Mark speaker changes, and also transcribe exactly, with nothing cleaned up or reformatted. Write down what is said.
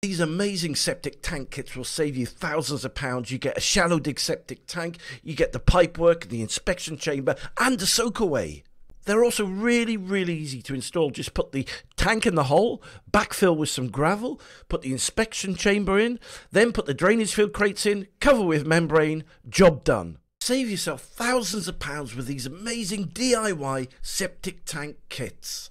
Speaker 1: These amazing septic tank kits will save you thousands of pounds. You get a shallow dig septic tank, you get the pipe work, the inspection chamber, and the soak away. They're also really, really easy to install. Just put the tank in the hole, backfill with some gravel, put the inspection chamber in, then put the drainage field crates in, cover with membrane, job done. Save yourself thousands of pounds with these amazing D I Y septic tank kits.